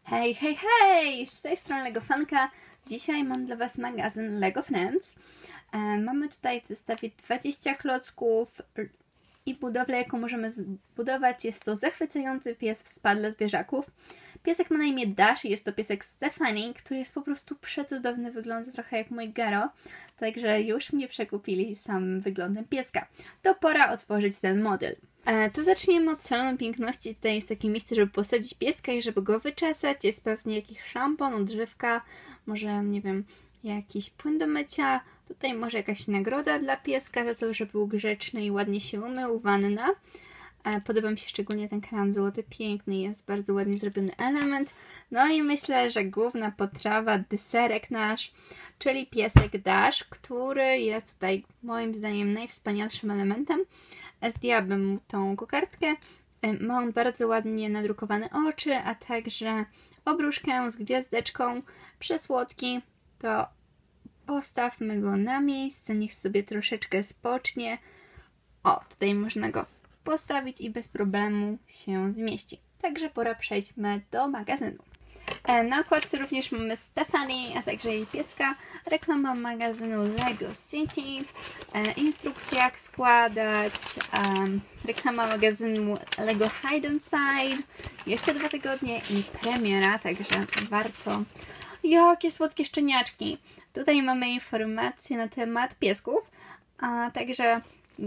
Hej, hej, hej! Z tej strony LegoFanka. Dzisiaj mam dla Was magazyn LEGO Friends. Mamy tutaj w zestawie 20 klocków i budowlę, jaką możemy zbudować. Jest to zachwycający pies w spa dla zwierzaków. Piesek ma na imię Dash i jest to piesek Stephanie, który jest po prostu przecudowny, wygląda trochę jak mój Garo, także już mnie przekupili samym wyglądem pieska. To pora otworzyć ten model. To zaczniemy od salonu piękności. Tutaj jest takie miejsce, żeby posadzić pieska i żeby go wyczesać. Jest pewnie jakiś szampon, odżywka, może, nie wiem, jakiś płyn do mycia. Tutaj może jakaś nagroda dla pieska za to, że był grzeczny i ładnie się umył, wanna. Podoba mi się szczególnie ten kran złoty, piękny jest, bardzo ładnie zrobiony element. No i myślę, że główna potrawa, deserek nasz, czyli piesek Dash, który jest tutaj moim zdaniem najwspanialszym elementem. Zdjęłabym mu tą kokardkę. Ma on bardzo ładnie nadrukowane oczy, a także obruszkę z gwiazdeczką, przesłodki. To postawmy go na miejsce, niech sobie troszeczkę spocznie. O, tutaj można go postawić i bez problemu się zmieści. Także pora przejdźmy do magazynu. Na okładce również mamy Stephanie, a także jej pieska, reklama magazynu LEGO City, instrukcja jak składać, reklama magazynu LEGO Hide and Side, jeszcze 2 tygodnie i premiera, także warto. Jakie słodkie szczeniaczki! Tutaj mamy informacje na temat piesków, a także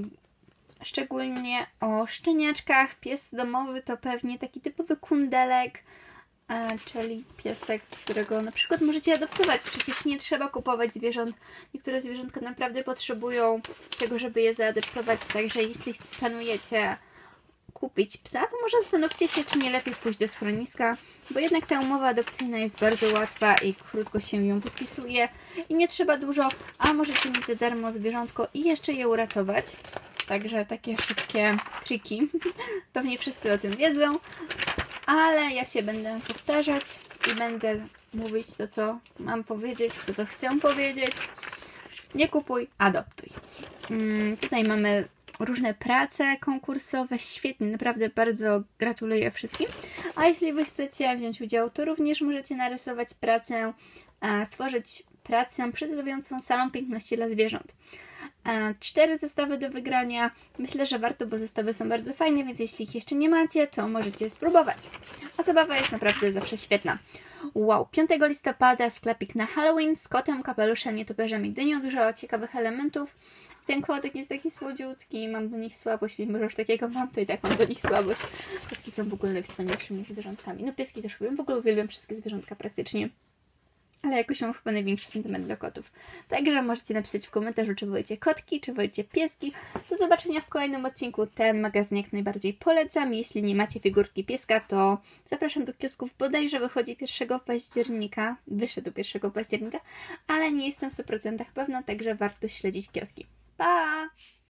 szczególnie o szczeniaczkach. Pies domowy to pewnie taki typowy kundelek, czyli piesek, którego na przykład możecie adoptować. Przecież nie trzeba kupować zwierząt. Niektóre zwierzątka naprawdę potrzebują tego, żeby je zaadoptować. Także jeśli planujecie kupić psa, to może zastanówcie się, czy nie lepiej pójść do schroniska, bo jednak ta umowa adopcyjna jest bardzo łatwa i krótko się ją wypisuje i nie trzeba dużo, a możecie mieć za darmo zwierzątko i jeszcze je uratować. Także takie szybkie triki. Pewnie wszyscy o tym wiedzą, ale ja się będę powtarzać i będę mówić to, co mam powiedzieć, to, co chcę powiedzieć. Nie kupuj, adoptuj. Tutaj mamy różne prace konkursowe. Świetnie, naprawdę bardzo gratuluję wszystkim. A jeśli Wy chcecie wziąć udział, to również możecie narysować pracę, stworzyć pracę przedstawiającą salon piękności dla zwierząt. 4 zestawy do wygrania. Myślę, że warto, bo zestawy są bardzo fajne, więc jeśli ich jeszcze nie macie, to możecie spróbować. A zabawa jest naprawdę zawsze świetna. Wow, 5 listopada sklepik na Halloween z kotem, kapeluszem, nietoperzem i dynią. Dużo ciekawych elementów. Ten kotek jest taki słodziutki, mam do nich słabość, mimo że już takiego mam, to i tak mam do nich słabość. Kotki są w ogóle najwspanialszymi zwierzątkami. No pieski też lubię, w ogóle uwielbiam wszystkie zwierzątka praktycznie. Ale jakoś mam chyba największy sentyment do kotów. Także możecie napisać w komentarzu, czy wolicie kotki, czy wolicie pieski. Do zobaczenia w kolejnym odcinku. Ten magazyn jak najbardziej polecam. Jeśli nie macie figurki pieska, to zapraszam do kiosków. Bodajże wychodzi 1 października. Wyszedł 1 października, ale nie jestem w 100% pewna, także warto śledzić kioski. Pa!